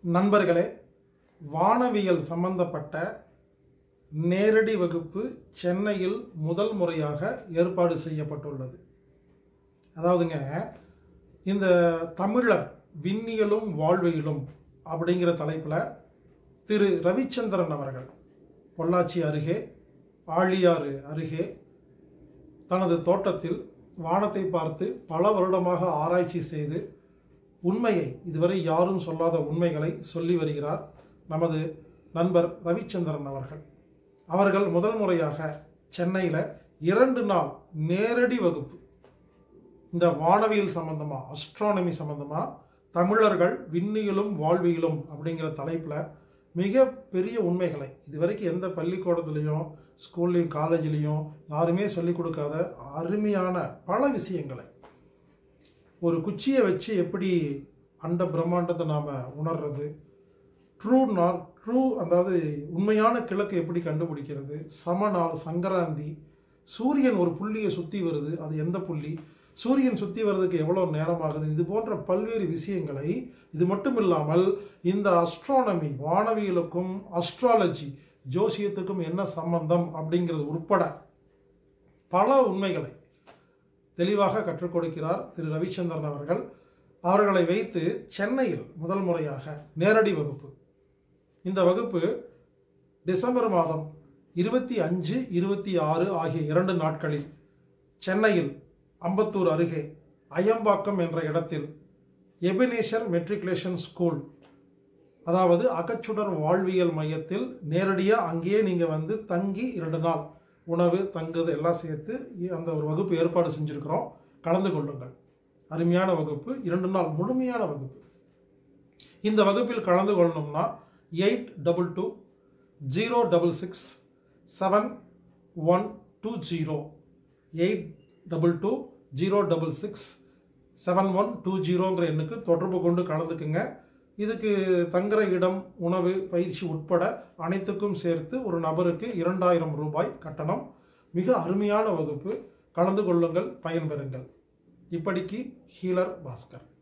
நண்பர்களே, வானவியல் சம்பந்தப்பட்ட நேரடி வகுப்பு சென்னையில் முதல் முறையாக ஏற்பாடு செய்யப்பட்டுள்ளது. அதாவதுங்க, இந்த தமிழர் விண்ணியலும் வாழ்வியலும் அப்படிங்கிற தலைப்பில் திரு ரவிச்சந்திரன் அவர்கள் பொள்ளாச்சி அருகே ஆழியாறு அருகே தனது தோட்டத்தில் வானத்தை பார்த்து பல வருடமாக ஆராய்ச்சி செய்து உண்மையை, இதுவரை யாரும் சொல்லாத உண்மைகளை சொல்லி வருகிறார் நமது நண்பர் ரவிச்சந்திரன் அவர்கள் முதல் முறையாக சென்னையில் 2 நாள் நேரடி வகுப்பு இந்த வானவியல் சம்பந்தமா, அஸ்ட்ரானமி சம்பந்தமா, தமிழர்கள் விண்ணியலும் வாழ்வியலும் அப்படிங்கிற தலைப்பில் மிக பெரிய உண்மைகளை இதுவரைக்கும் எந்த பள்ளிக்கூடத்துலேயும் ஸ்கூல்லையும் காலேஜ்லேயும் யாருமே சொல்லிக் கொடுக்காத அருமையான பல விஷயங்களை, ஒரு குச்சியை வச்சு எப்படி அண்ட பிரம்மாண்டத்தை நாம் உணர்றது, ட்ரூ அதாவது உண்மையான கிழக்கு எப்படி கண்டுபிடிக்கிறது, சமநாள், சங்கராந்தி, சூரியன் ஒரு புள்ளியை சுற்றி வருது, அது எந்த புள்ளி, சூரியன் சுற்றி வர்றதுக்கு எவ்வளோ நேரம் ஆகுது, இது போன்ற பல்வேறு விஷயங்களை, இது மட்டும் இல்லாமல் இந்த அஸ்ட்ரானமி வானவியலுக்கும் அஸ்ட்ராலஜி ஜோசியத்துக்கும் என்ன சம்பந்தம் அப்படிங்கிறது உட்பட பல உண்மைகளை தெளிவாக கற்றுக் கொடுக்கிறார் திரு ரவிச்சந்திரன் அவர்களை வைத்து சென்னையில் முதல் முறையாக நேரடி வகுப்பு. இந்த வகுப்பு டிசம்பர் மாதம் 25, 26 ஆகிய 2 நாட்களில் சென்னையில் அம்பத்தூர் அருகே அயம்பாக்கம் என்ற இடத்தில் எபினேஷர் மெட்ரிகுலேஷன் ஸ்கூல், அதாவது அகச்சுடர் வாழ்வியல் மையத்தில் நேரடியாக அங்கேயே நீங்கள் வந்து தங்கி 2 நாள் உணவு தங்குது எல்லாம் சேர்த்து அந்த ஒரு வகுப்பு ஏற்பாடு செஞ்சுருக்கிறோம். கலந்து கொள்ளுங்கள். அருமையான வகுப்பு, 2 நாள் முழுமையான வகுப்பு. இந்த வகுப்பில் கலந்து கொள்ளணும்னா 8220667120 8220667120ங்கிற எண்ணுக்கு தொடர்பு கொண்டு கலந்துக்குங்க. இதுக்கு தங்குற இடம், உணவு, பயிற்சி உட்பட அனைத்துக்கும் சேர்த்து ஒரு நபருக்கு 2000 ரூபாய் கட்டணம். மிக அருமையான வகுப்பு. கலந்து கொள்ளுங்கள், பயன்பெறுங்கள். இப்படிக்கு ஹீலர் பாஸ்கர்.